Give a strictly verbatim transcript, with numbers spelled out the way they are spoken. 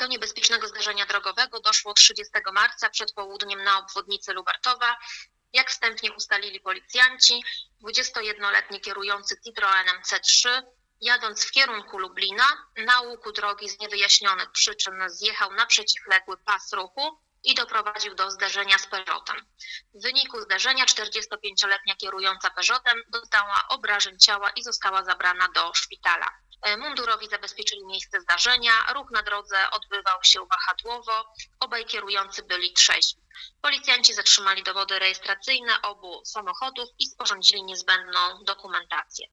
Do niebezpiecznego zdarzenia drogowego doszło trzydziestego marca przed południem na obwodnicy Lubartowa. Jak wstępnie ustalili policjanci, dwudziestojednoletni kierujący Citroenem C trzy, jadąc w kierunku Lublina, na łuku drogi z niewyjaśnionych przyczyn zjechał na przeciwległy pas ruchu i doprowadził do zderzenia z Peugeotem. W wyniku zderzenia czterdziestopięcioletnia kierująca Peugeotem doznała obrażeń ciała i została zabrana do szpitala. Mundurowi zabezpieczyli miejsce zdarzenia, ruch na drodze odbywał się wahadłowo, obaj kierujący byli trzeźwi. Policjanci zatrzymali dowody rejestracyjne obu samochodów i sporządzili niezbędną dokumentację.